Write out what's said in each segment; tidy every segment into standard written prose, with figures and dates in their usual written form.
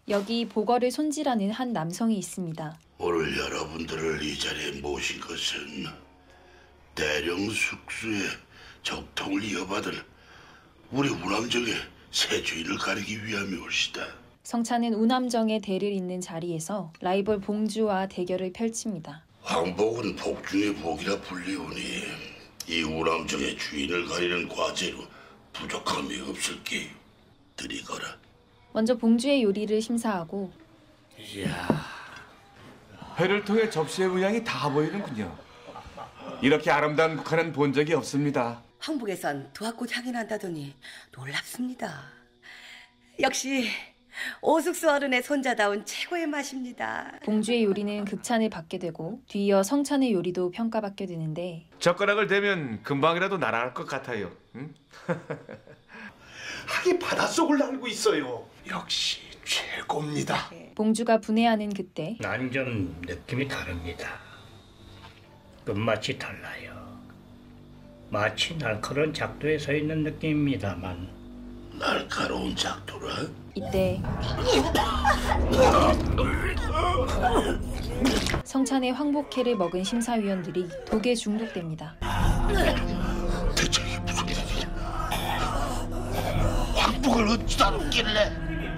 여기 보거를 손질하는 한 남성이 있습니다. 오늘 여러분들을 이 자리에 모신 것은 대령 숙수의 적통을 이어받을 우리 우남정의 새 주인을 가리기 위함이 올시다. 성찬은 우남정의 대를 잇는 자리에서 라이벌 봉주와 대결을 펼칩니다. 황복은 복 중의 복이라 불리우니 이 우남정의 주인을 가리는 과제로 부족함이 없을게요. 드리거라. 먼저 봉주의 요리를 심사하고 이야, 회를 통해 접시의 모양이 다 보이는군요. 이렇게 아름다운 국화는 본 적이 없습니다. 황복에선 도화꽃 향이 난다더니 놀랍습니다. 역시 오숙수 어른의 손자다운 최고의 맛입니다. 봉주의 요리는 극찬을 받게 되고 뒤이어 성찬의 요리도 평가받게 되는데 젓가락을 대면 금방이라도 날아갈 것 같아요. 응? 하기 바닷속을 날고 있어요. 역시 최고입니다. 봉주가 분해하는 그때 난 좀 느낌이 다릅니다. 끝맛이 달라요. 마치 날카로운 작두에 서 있는 느낌입니다만. 날카로운 작두라? 이때 성찬의 황복회를 먹은 심사위원들이 독에 중독됩니다. 대체 이게 무슨 일이냐? 황복을 어찌다 놓길래?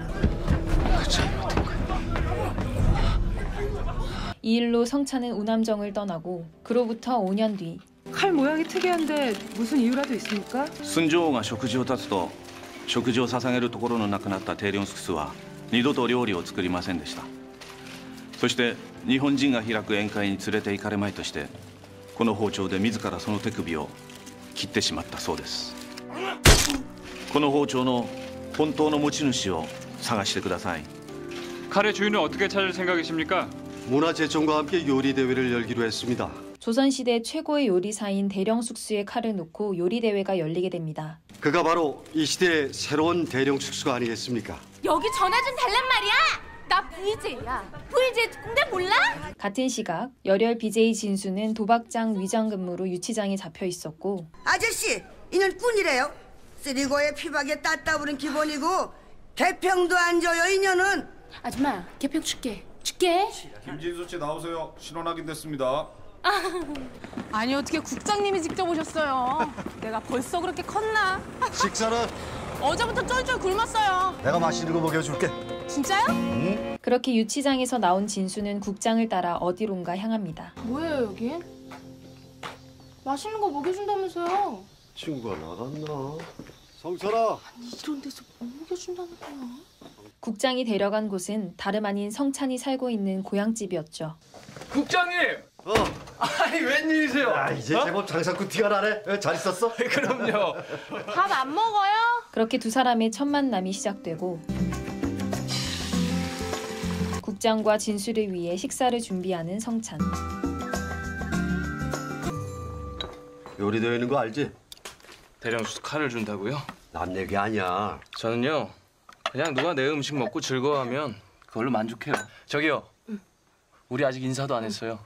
이 일로 성찬은 우남정을 떠나고 그로부터 5년 뒤 칼 모양이 특이한데 무슨 이유라도 있습니까? 寸女王が食事を断つと食事を捧げるところのなくなったテイリョンスクスは二度と料理を作りませんでした。そして日本人が開く宴会に連れて行かれまいとしてこの包丁で自らその手首を切ってしまったそうです。この包丁の本当の持ち主を探してください。 칼의 주인은 어떻게 찾을 생각이십니까? 문화재청과 함께 요리 대회를 열기로 했습니다. 조선시대 최고의 요리사인 대령숙수의 칼을 놓고 요리대회가 열리게 됩니다. 그가 바로 이 시대의 새로운 대령 숙수가 아니겠습니까? 여기 전화 좀 달란 말이야. 나 VJ야. VJ 근데 몰라? 같은 시각 열혈 BJ 진수는 도박장 위장 근무로 유치장에 잡혀 있었고 아저씨, 이는 꾼이래요. 쓰리고의 피박에 따따블은 기본이고 개평도 안 줘요, 이년은. 아줌마, 개평 줄게. 줄게. 김진수 씨 나오세요. 신원 확인됐습니다. 아니 어떻게 국장님이 직접 오셨어요? 내가 벌써 그렇게 컸나? 식사는 어제부터 쫄쫄 굶었어요. 내가 맛있는 거 먹여줄게. 진짜요? 응? 그렇게 유치장에서 나온 진수는 국장을 따라 어디론가 향합니다. 뭐예요, 여긴? 맛있는 거 먹여준다면서요. 친구가 나갔나? 성철아. 아니, 이런 데서 뭐 먹여준다는 거야? 국장이 데려간 곳은 다름 아닌 성찬이 살고 있는 고향집이었죠. 국장님! 아니 웬일이세요? 아, 이제 제법 장사꾼 티가 나네. 잘 있었어? 그럼요. 밥 안 먹어요? 그렇게 두 사람의 첫 만남이 시작되고 국장과 진수를 위해 식사를 준비하는 성찬. 요리 대회 있는 거 알지? 대령수수 칼을 준다고요? 남 얘기 아니야. 저는요, 그냥 누가 내 음식 먹고 즐거워하면 그걸로 만족해요. 저기요, 우리 아직 인사도 안 했어요.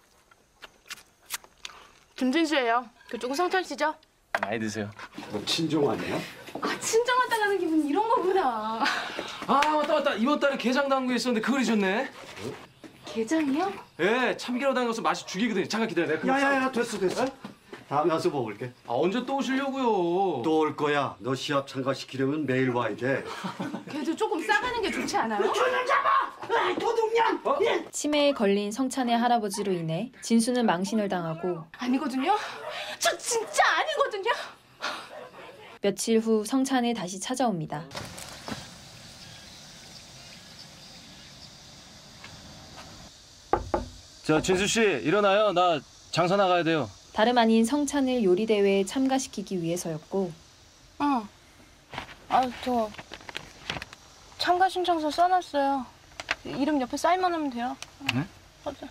김진수예요. 그쪽은 성찬 씨죠? 많이 드세요. 너 친정 아니야? 아, 친정하다가는 기분 이런 거구나. 아 맞다. 이번 달에 게장 담그에 있었는데 그걸 잊었네. 게장이요? 예, 참기름 담가서 맛이 죽이거든요. 잠깐 기다려. 야야야, 됐어. 다음에 와서 먹을게. 아 언제 또 오시려고요? 또 올 거야. 너 시합 참가시키려면 매일 와야 돼. 걔도 조금 싸가는 게 좋지 않아요? 도둑년! 치매에 걸린 성찬의 할아버지로 인해 진수는 망신을 당하고 아니거든요. 저 진짜 아니거든요. 며칠 후 성찬을 다시 찾아옵니다. 자, 진수 씨 일어나요. 나 장사 나가야 돼요. 다름 아닌 성찬을 요리대회에 참가시키기 위해서였고 저 참가 신청서 써놨어요. 이름 옆에 사인만 하면 돼요. 네? 맞아.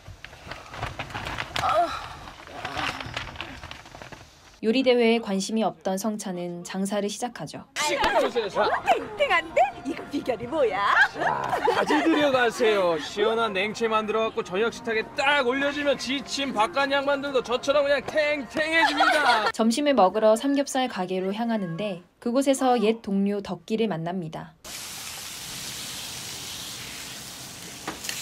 요리대회에 관심이 없던 성찬은 장사를 시작하죠. 탱탱한데? 이거 비결이 뭐야? 가지 들여가세요. 시원한 냉채 만들어갖고 저녁 식탁에 딱 올려주면 지친 바깥 양반들도 저처럼 그냥 탱탱해집니다. 점심을 먹으러 삼겹살 가게로 향하는데 그곳에서 옛 동료 덕기를 만납니다.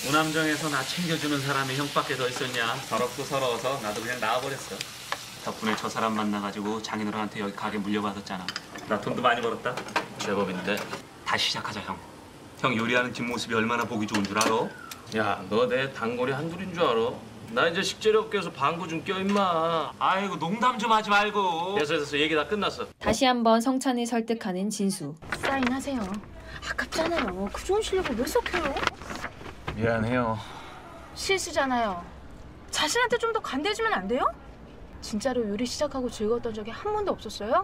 우남정에서 나 챙겨주는 사람이 형밖에 더 있었냐? 더럽고 서러워서 나도 그냥 나와버렸어. 덕분에 저 사람 만나가지고 장인어른한테 여기 가게 물려받았잖아. 나 돈도 많이 벌었다. 제법인데. 다시 시작하자, 형. 형 요리하는 뒷모습이 얼마나 보기 좋은 줄 알아? 야, 너 내 단골이 한둘인 줄 알아? 나 이제 식재료업계에서 방구 좀 껴, 임마. 아이고, 농담 좀 하지 말고. 됐어. 얘기 다 끝났어. 다시 한번 성찬을 설득하는 진수. 사인하세요. 아깝잖아요. 그 좋은 실력을 왜 썩혀요? 미안해요. 실수잖아요. 자신한테 좀 더 관대해주면 안 돼요? 진짜로 요리 시작하고 즐거웠던 적이 한 번도 없었어요?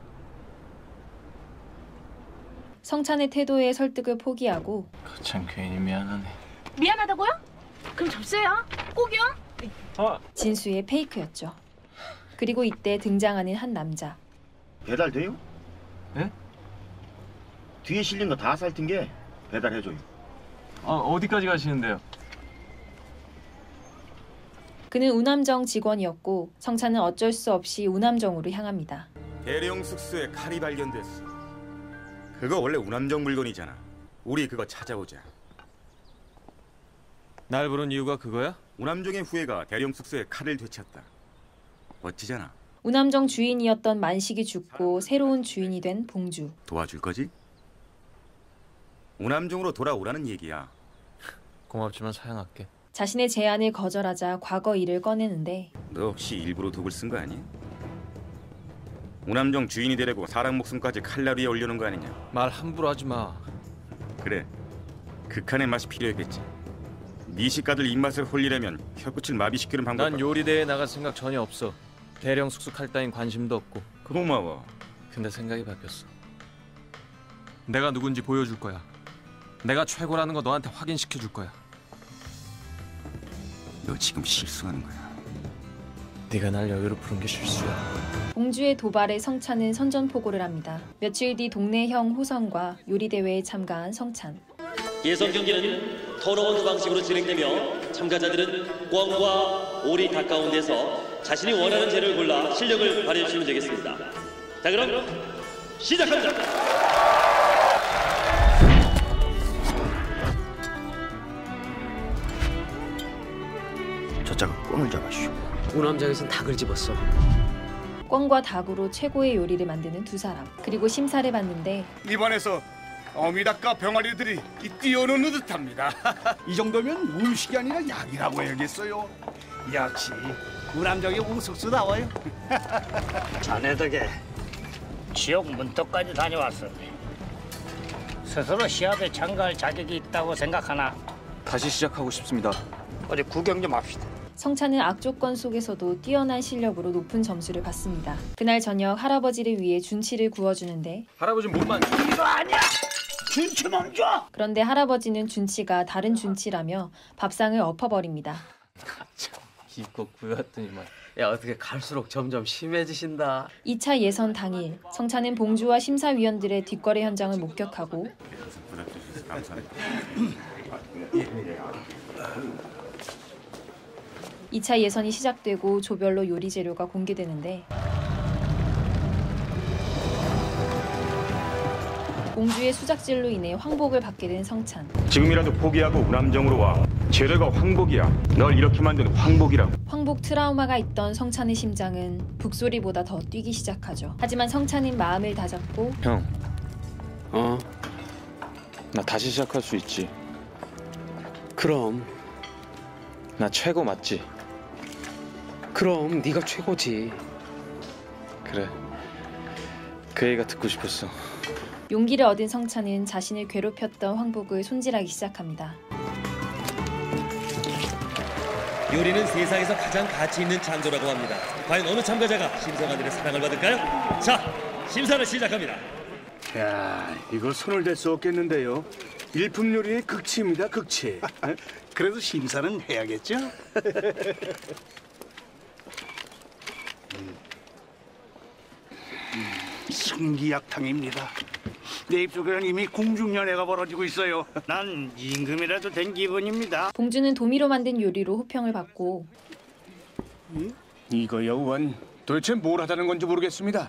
성찬의 태도에 설득을 포기하고 참 괜히 미안하네. 미안하다고요? 그럼 접수해요. 꼭이요. 진수의 페이크였죠. 그리고 이때 등장하는 한 남자. 배달돼요? 예? 뒤에 실린 거 다 살튼 게 배달해줘요. 어디까지 가시는데요? 그는 우남정 직원이었고 성찬은 어쩔 수 없이 우남정으로 향합니다. 대령 숙소에 칼이 발견됐어. 그거 원래 우남정 물건이잖아. 우리 그거 찾아오자. 날 부른 이유가 그거야? 우남정의 후예가 대령 숙소에 칼을 되찾다. 멋지잖아. 우남정 주인이었던 만식이 죽고 새로운 주인이 된 봉주. 도와줄 거지? 우남정으로 돌아오라는 얘기야. 고맙지만 사양할게. 자신의 제안을 거절하자 과거 일을 꺼내는데 너 혹시 일부러 독을 쓴 거 아니야? 우남정 주인이 되려고 사람 목숨까지 칼날 위에 올려놓은 거 아니냐? 말 함부로 하지 마. 그래, 극한의 맛이 필요했겠지. 미식가들 입맛을 홀리려면 혀끝을 마비시키는 방법. 난 요리대회에 나갈 생각 전혀 없어. 대령 숙소 칼 따윈 관심도 없고. 고마워. 근데 생각이 바뀌었어. 내가 누군지 보여줄 거야. 내가 최고라는 거 너한테 확인시켜줄 거야. 너 지금 실수하는 거야. 네가 날 여기로 부른 게 실수야. 봉주의 도발에 성찬은 선전포고를 합니다. 며칠 뒤 동네 형 호선과 요리대회에 참가한 성찬. 예선 경기는 토너먼트 방식으로 진행되며 참가자들은 꿩과 오리 닭 가운데서 자신이 원하는 재료를 골라 실력을 발휘해 주시면 되겠습니다. 자, 그럼 시작합니다. 저자가 꿩을 잡아주시오. 우남장에선 닭을 집었어. 꿩과 닭으로 최고의 요리를 만드는 두 사람. 그리고 심사를 받는데 입안에서 어미닭과 병아리들이 뛰어노는 듯합니다. 이 정도면 음식이 아니라 약이라고 해야겠어요. 역시 우남정의 우숙수다워요. 자네 덕에 지역 문턱까지 다녀왔으니 스스로 시합에 참가할 자격이 있다고 생각하나? 다시 시작하고 싶습니다. 어디 구경 좀 합시다. 성찬은 악조건 속에서도 뛰어난 실력으로 높은 점수를 받습니다. 그날 저녁 할아버지를 위해 준치를 구워주는데 할아버지 몸만 이거 아니야! 준치 멈춰! 그런데 할아버지는 준치가 다른 준치라며 밥상을 엎어버립니다. 이거 구였더니만. 야, 어떻게 갈수록 점점 심해지신다. 2차 예선 당일 성찬은 봉주와 심사위원들의 뒷거래 현장을 목격하고 감사합니다. 2차 예선이 시작되고 조별로 요리 재료가 공개되는데 봉주의 수작질로 인해 황복을 받게 된 성찬. 지금이라도 포기하고 우남정으로 와. 재료가 황복이야. 널 이렇게 만든 황복이라고. 황복 트라우마가 있던 성찬의 심장은 북소리보다 더 뛰기 시작하죠. 하지만 성찬은 마음을 다잡고 형, 나 다시 시작할 수 있지. 그럼. 나 최고 맞지? 그럼 네가 최고지. 그래. 그 얘기가 듣고 싶었어. 용기를 얻은 성찬은 자신을 괴롭혔던 황복을 손질하기 시작합니다. 요리는 세상에서 가장 가치 있는 장조라고 합니다. 과연 어느 참가자가 심사관들의 사랑을 받을까요? 자, 심사를 시작합니다. 야, 이거 손을 댈 수 없겠는데요. 일품 요리의 극치입니다, 극치. 그래도 심사는 해야겠죠? 승기약탕입니다. 내 입속에는 이미 궁중연애가 벌어지고 있어요. 난 임금이라도 된 기분입니다. 봉주는 도미로 만든 요리로 호평을 받고 이거 여우원 도대체 뭘 하자는 건지 모르겠습니다.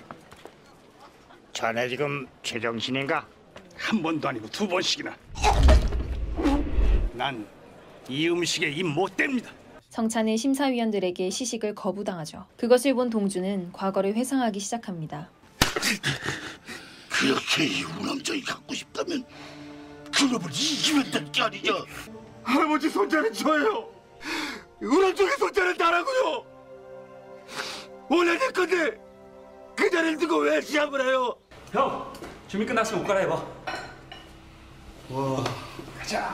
자네 지금 제정신인가? 한 번도 아니고 두 번씩이나. 난 이 음식에 입 못 댑니다. 성찬은 심사위원들에게 시식을 거부당하죠. 그것을 본 동주는 과거를 회상하기 시작합니다. 그렇게 이 우남정이 갖고 싶다면 그놈을 이기면 될 게 아니냐. 할아버지 손자는 저예요. 우남정의 손자는 나라고요. 원래 내 건데 그 자리를 두고 왜 시합을 해요? 형, 준비 끝났으면 옷 갈아입어. 와, 가자.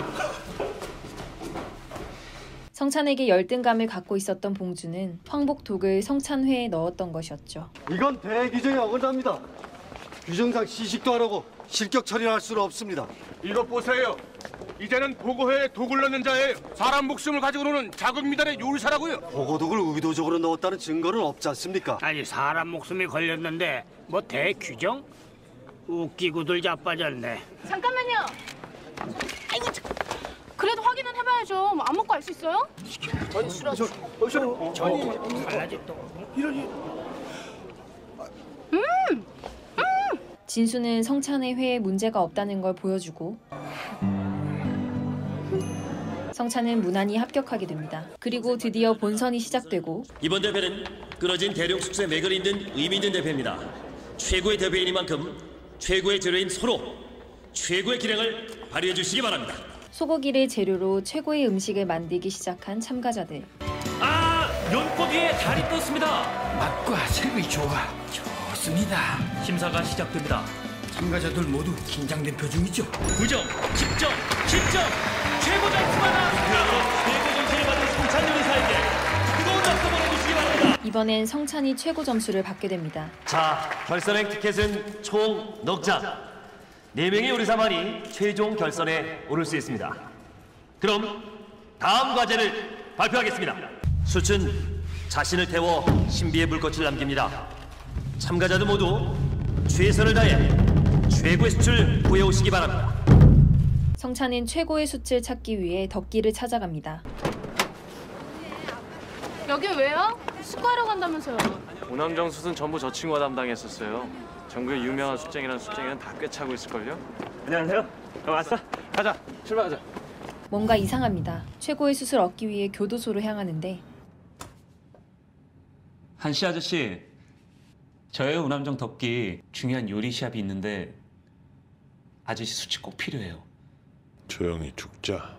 성찬에게 열등감을 갖고 있었던 봉주는 황복독을 성찬회에 넣었던 것이었죠. 이건 대규정에 어긋납니다. 규정상 시식도 하라고 실격 처리할 수는 없습니다. 이거 보세요. 이제는 보고회에 독을 넣는 자예요. 사람 목숨을 가지고 노는 자국미달의 요리사라고요. 보고독을 의도적으로 넣었다는 증거는 없지 않습니까? 아니 사람 목숨이 걸렸는데 뭐 대규정? 웃기고들 자빠졌네. 잠깐만요. 아이고, 그래도 확인은 해봐야죠. 뭐 안 먹고 알 수 있어요? 전이 갈라지 또. 이러니. 진수는 성찬의 회에 문제가 없다는 걸 보여주고 성찬은 무난히 합격하게 됩니다. 그리고 드디어 본선이 시작되고 이번 대회는 끊어진 대령 숙소의 맥을 잇는 의미 있는 대회입니다. 최고의 대회이니만큼 최고의 재료인 소로, 최고의 기량을 발휘해 주시기 바랍니다. 소고기를 재료로 최고의 음식을 만들기 시작한 참가자들. 연꽃 위에 달이 떴습니다. 맛과 색이 좋아. 좋습니다. 심사가 시작됩니다. 참가자들 모두 긴장된 표정이죠. 9점, 10점, 10점, 최고 점수가 나왔습니다. 최고 점수를 받은 성찬 요리사에게 뜨거운 박수 보내주시기 바랍니다. 이번엔 성찬이 최고 점수를 받게 됩니다. 자, 결선행 티켓은 총 넉 장. 4명의 요리사만이 최종 결선에 오를 수 있습니다. 그럼 다음 과제를 발표하겠습니다. 숯은 자신을 태워 신비의 불꽃을 남깁니다. 참가자들 모두 최선을 다해 최고의 숯을 구해오시기 바랍니다. 성찬은 최고의 숯을 찾기 위해 덕기를 찾아갑니다. 여긴 왜요? 숙고하러 간다면서요. 우남정 숯은 전부 저 친구가 담당했었어요. 전국에 유명한 숯쟁이란 숯쟁이는 다 꿰차고 있을걸요? 안녕하세요. 왔어? 가자, 출발하자. 뭔가 이상합니다. 최고의 숯을 얻기 위해 교도소로 향하는데 한씨 아저씨, 저의 우남정 덕기 중요한 요리 시합이 있는데 아저씨 숯이 꼭 필요해요. 조용히 죽자.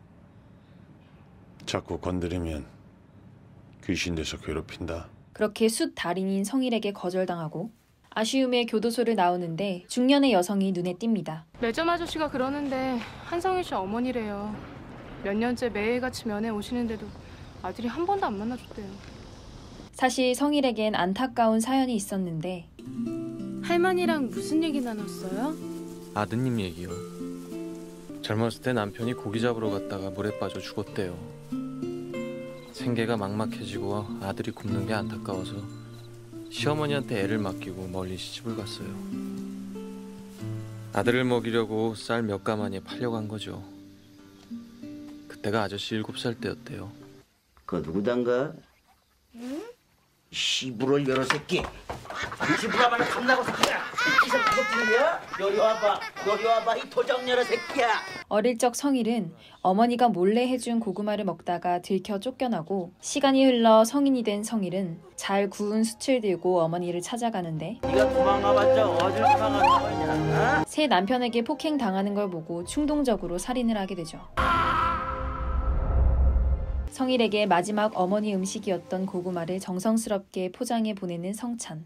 자꾸 건드리면 귀신 돼서 괴롭힌다. 그렇게 숯 달인인 성일에게 거절당하고 아쉬움에 교도소를 나오는데 중년의 여성이 눈에 띕니다. 매점 아저씨가 그러는데 한성일 씨 어머니래요. 몇 년째 매일같이 면회 오시는데도 아들이 한 번도 안 만나줬대요. 사실 성일에겐 안타까운 사연이 있었는데 할머니랑 무슨 얘기 나눴어요? 아드님 얘기요. 젊었을 때 남편이 고기 잡으러 갔다가 물에 빠져 죽었대요. 생계가 막막해지고 아들이 굶는 게 안타까워서 시어머니한테 애를 맡기고 멀리 시집을 갔어요. 아들을 먹이려고 쌀 몇 가마니에 팔려간 거죠. 그때가 아저씨 7살 때였대요. 그 누구단가? 응? 시부럴 여러 새끼. 시부라만 탐나고 새끼야. 이상 그것뿐이야? 여리 와봐 이 도적 여러 새끼야. 어릴 적 성일은 어머니가 몰래 해준 고구마를 먹다가 들켜 쫓겨나고 시간이 흘러 성인이 된 성일은 잘 구운 숯을 들고 어머니를 찾아가는데 네가 도망가봤자 어딜 도망가냐? 새 남편에게 폭행당하는 걸 보고 충동적으로 살인을 하게 되죠. 성일에게 마지막 어머니 음식이었던 고구마를 정성스럽게 포장해 보내는 성찬.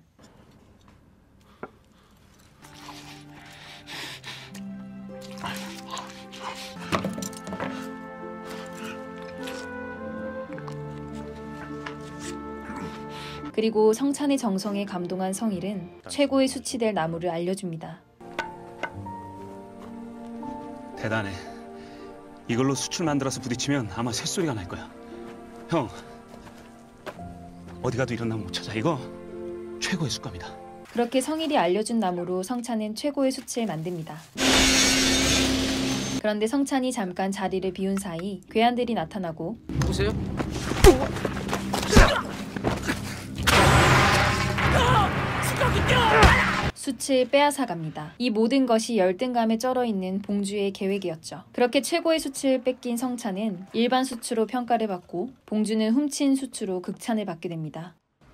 그리고 성찬의 정성에 감동한 성일은 최고의 숯이 될 나무를 알려줍니다. 대단해. 이걸로 숯을 만들어서 부딪히면 아마 쇳소리가 날 거야. 형, 어디 가도 이런 나무 못 찾아. 이거 최고의 숯감이다. 그렇게 성일이 알려준 나무로 성찬은 최고의 숯을 만듭니다. 그런데 성찬이 잠깐 자리를 비운 사이 괴한들이 나타나고 보세요. 숯을 빼앗아 갑니다. 이 모든 것이 열등감에 쩔어있는 봉주의 계획이었죠. 그렇게 최고의 숯을 뺏긴 성찬은 일반 숯으로 평가를 받고 봉주는 훔친 숯으로 극찬을 받게 됩니다.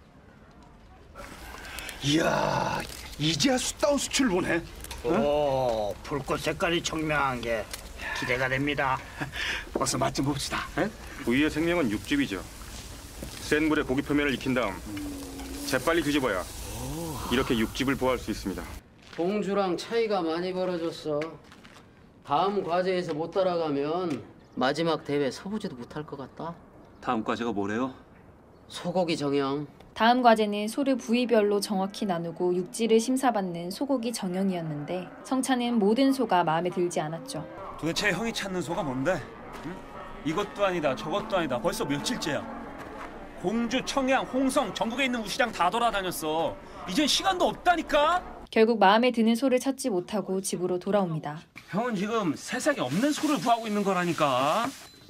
이야, 이제야 숯다운 수출을 보네. 오, 불꽃 색깔이 청명한 게 기대가 됩니다. 어서 맛 좀 봅시다. 부위의 생명은 육즙이죠. 센 물에 고기 표면을 익힌 다음 재빨리 뒤집어야 이렇게 육즙을 보호할 수 있습니다. 봉주랑 차이가 많이 벌어졌어. 다음 과제에서 못 따라가면 마지막 대회 서보지도 못할 것 같다. 다음 과제가 뭐래요? 소고기 정형. 다음 과제는 소를 부위별로 정확히 나누고 육질을 심사받는 소고기 정형이었는데 성찬은 모든 소가 마음에 들지 않았죠. 도대체 형이 찾는 소가 뭔데? 응? 이것도 아니다 저것도 아니다. 벌써 며칠째야. 공주, 청양, 홍성, 전국에 있는 우시장 다 돌아다녔어. 이젠 시간도 없다니까? 결국 마음에 드는 소를 찾지 못하고 집으로 돌아옵니다. 형은 지금 세상에 없는 소를 구하고 있는 거라니까.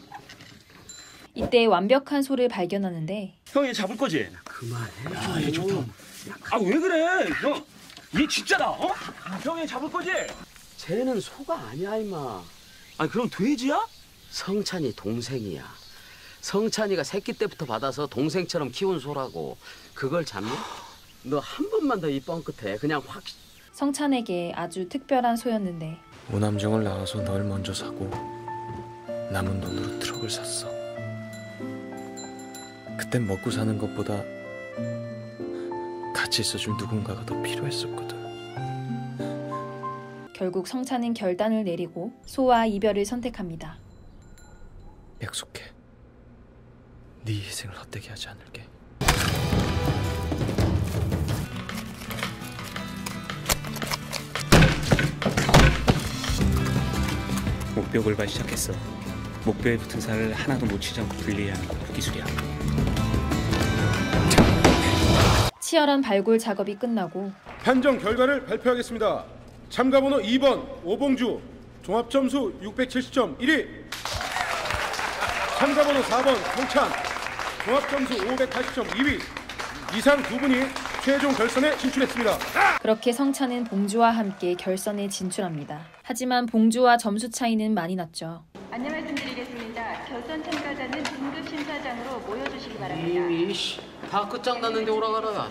이때 완벽한 소를 발견하는데 형이 잡을 거지? 그만해. 얘 좋다. 아 왜 그래? 형, 얘 진짜다. 어? 형이 잡을 거지? 쟤는 소가 아니야 임마. 아니 그럼 돼지야? 성찬이 동생이야. 성찬이가 새끼 때부터 받아서 동생처럼 키운 소라고. 그걸 잡냐? 너 한 번만 더 이 뻥끗해. 그냥 확. 성찬에게 아주 특별한 소였는데 우남정을 나와서 널 먼저 사고 남은 돈으로 트럭을 샀어. 그땐 먹고 사는 것보다 같이 있어줄 누군가가 더 필요했었거든. 결국 성찬은 결단을 내리고 소와 이별을 선택합니다. 약속해. 네 희생을 헛되게 하지 않을게. 목뼈 골반 시작했어. 목뼈에 붙은 살을 하나도 놓치지 않고 분리해야 하는 기술이야. 치열한 발굴 작업이 끝나고 판정 결과를 발표하겠습니다. 참가번호 2번 오봉주 종합점수 670점 1위, 참가번호 4번 성찬 종합점수 580점 2위. 이상 두 분이 최종 결선에 진출했습니다. 그렇게 성찬은 봉주와 함께 결선에 진출합니다. 하지만 봉주와 점수 차이는 많이 났죠. 안내 말씀드리겠습니다. 결선 참가자는 등급 심사장으로 모여주시기 바랍니다. 이미 다 끝장났는데 오라가라.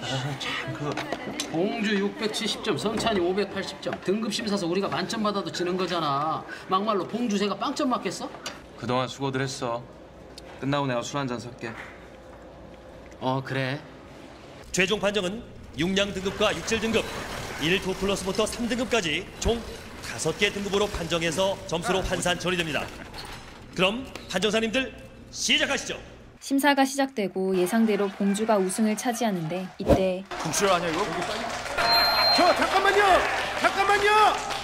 봉주 670점, 성찬이 580점. 등급 심사서 우리가 만점 받아도 지는 거잖아. 막말로 봉주새가 빵점 맞겠어? 그동안 수고들 했어. 끝나고 내가 술 한잔 살게. 그래. 최종 판정은 육량 등급과 육질 등급 1, 2 플러스부터 3등급까지 총 5개 등급으로 판정해서 점수로 환산 처리됩니다. 그럼 판정사님들 시작하시죠. 심사가 시작되고 예상대로 봉주가 우승을 차지하는데 이때 금출 아니야 이거? 잠깐만요.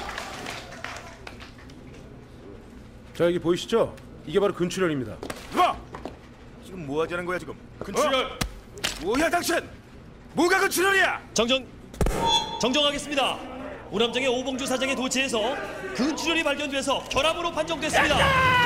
자, 여기 보이시죠? 이게 바로 근출혈입니다. 누가? 지금 뭐 하자는 거야 지금? 근출혈? 뭐야 당신? 뭐가 근출혈이야? 정정하겠습니다. 우남정의 오봉주 사장의 도체에서 근출혈이 발견돼서 결함으로 판정됐습니다.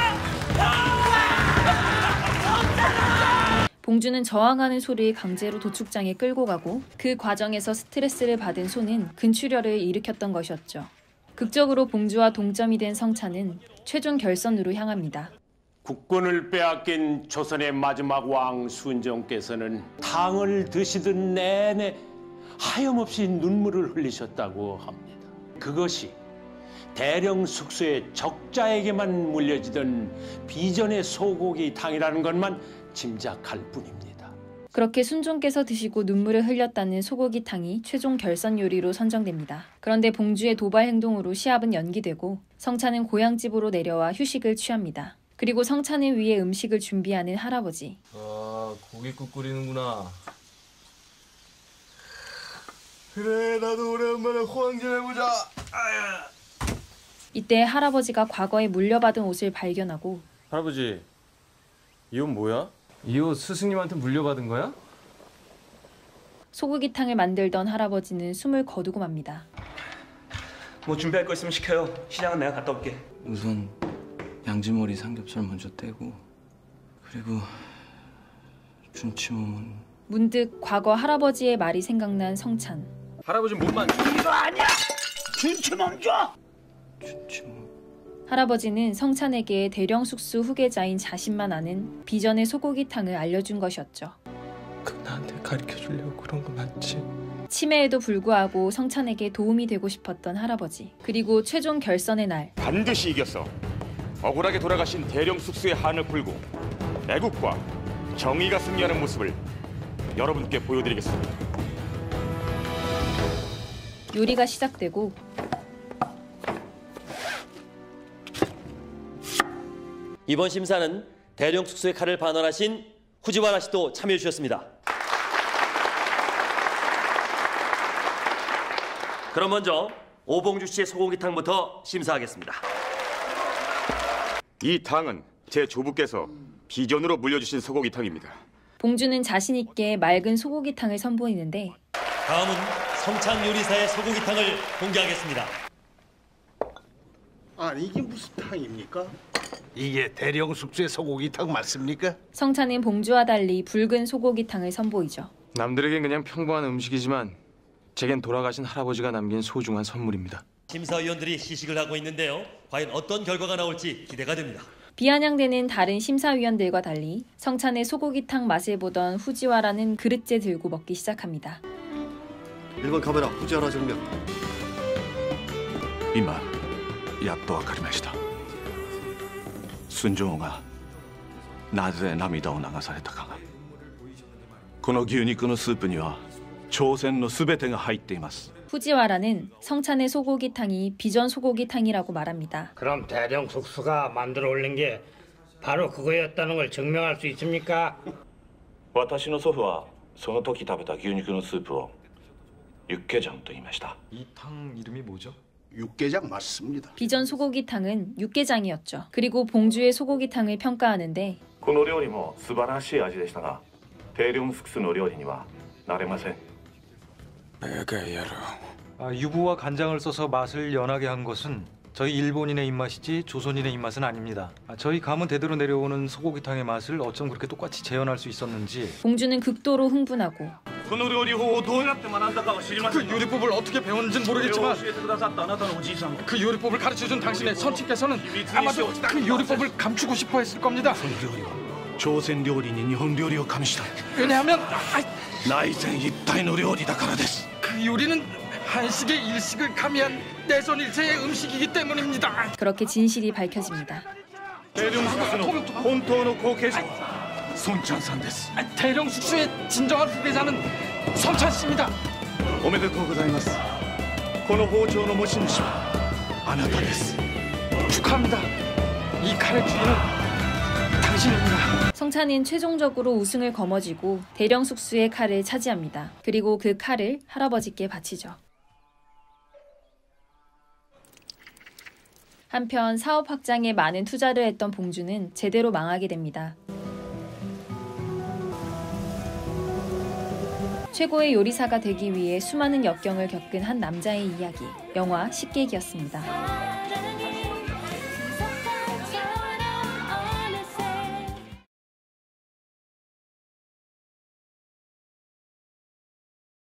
봉주는 저항하는 소를 강제로 도축장에 끌고 가고 그 과정에서 스트레스를 받은 소는 근출혈을 일으켰던 것이었죠. 극적으로 봉주와 동점이 된 성찬은 최종 결선으로 향합니다. 국권을 빼앗긴 조선의 마지막 왕 순정께서는 탕을 드시던 내내 하염없이 눈물을 흘리셨다고 합니다. 그것이 대령 숙소의 적자에게만 물려지던 비전의 소고기 탕이라는 것만 짐작할 뿐입니다. 그렇게 순종께서 드시고 눈물을 흘렸다는 소고기탕이 최종 결선 요리로 선정됩니다. 그런데 봉주의 도발 행동으로 시합은 연기되고 성찬은 고향집으로 내려와 휴식을 취합니다. 그리고 성찬을 위해 음식을 준비하는 할아버지. 고깃국 끓이는구나. 그래, 나도 오랜만에 호황 좀 해보자. 이때 할아버지가 과거에 물려받은 옷을 발견하고 할아버지, 이 옷 뭐야? 이 옷 스승님한테 물려받은 거야? 소고기탕을 만들던 할아버지는 숨을 거두고 맙니다. 뭐 준비할 거 있으면 시켜요. 시장은 내가 갔다 올게. 우선 양지머리 삼겹살 먼저 떼고, 그리고 준치 몸은 문득 과거 할아버지의 말이 생각난 성찬. 할아버지 몸만 이거 아니야. 준치몸 줘. 할아버지는 성찬에게 대령 숙수 후계자인 자신만 아는 비전의 소고기탕을 알려준 것이었죠. 나한테 가르쳐주려고 그런 거 맞지? 치매에도 불구하고 성찬에게 도움이 되고 싶었던 할아버지. 그리고 최종 결선의 날. 반드시 이겨서 억울하게 돌아가신 대령 숙수의 한을 풀고 애국과 정의가 승리하는 모습을 여러분께 보여드리겠습니다. 요리가 시작되고 이번 심사는 대령 숙수의 칼을 반환하신 후지와라 씨도 참여해 주셨습니다. 그럼 먼저 오봉주 씨의 소고기탕부터 심사하겠습니다. 이 탕은 제 조부께서 비전으로 물려주신 소고기탕입니다. 봉주는 자신 있게 맑은 소고기탕을 선보이는데 다음은 성찬 요리사의 소고기탕을 공개하겠습니다. 아니 이게 무슨 탕입니까? 이게 대령 숙주의 소고기탕 맞습니까? 성찬은 봉주와 달리 붉은 소고기탕을 선보이죠. 남들에겐 그냥 평범한 음식이지만 제겐 돌아가신 할아버지가 남긴 소중한 선물입니다. 심사위원들이 시식을 하고 있는데요. 과연 어떤 결과가 나올지 기대가 됩니다. 비아냥대는 다른 심사위원들과 달리 성찬의 소고기탕 맛을 보던 후지와라는 그릇째 들고 먹기 시작합니다. 1번 카메라 후지와라 정면. 今やっと分かりました。寸丈がなぜ涙を流されたかが。この牛肉のスープには朝鮮のすべてが入っています。 후지와라는 성찬의 소고기탕이 비전 소고기탕이라고 말합니다. 그럼 대령 숙수가 만들어 올린 게 바로 그거였다는 걸 증명할 수 있습니까? 私の祖父はその時食べた牛肉のスープをユッケジャンと言いました。 이 탕 이름이 뭐죠? 육개장 맞습니다. 비전 소고기탕은 육개장이었죠. 그리고 봉주의 소고기탕을 평가하는데 この料理も素晴らしい味でしたが、대령 숙수の料理には慣れません。 유부와 간장을 써서 맛을 연하게 한 것은 저희 일본인의 입맛이지 조선인의 입맛은 아닙니다. 저희 가문 대대로 내려오는 소고기탕의 맛을 어쩜 그렇게 똑같이 재현할 수 있었는지. 봉주는 극도로 흥분하고 그 요리법을 어떻게 배웠는지는 모르겠지만 그 요리법을 가르쳐준 당신의 선친께서는 아마도 그 요리법을 감추고 싶어 했을 겁니다. 조선 요리니 일본 요리를 감시다. 왜냐하면 나이센 입다의 요리だからです. 그 요리는 한식의 일식을 가미한 내선일체의 음식이기 때문입니다. 그렇게 진실이 밝혀집니다. 대령 숙수의 본토의 고계자 손찬さんです. 대령 숙수의 진정한 후계자는 성찬 씨입니다. おめでとうございます. この包丁の持ち主はあなたです. 축하합니다. 이 칼의 주인은 당신입니다. 성찬은 최종적으로 우승을 거머쥐고 대령 숙수의 칼을 차지합니다. 그리고 그 칼을 할아버지께 바치죠. 한편 사업 확장에 많은 투자를 했던 봉주는 제대로 망하게 됩니다. 최고의 요리사가 되기 위해 수많은 역경을 겪은 한 남자의 이야기, 영화 식객이었습니다.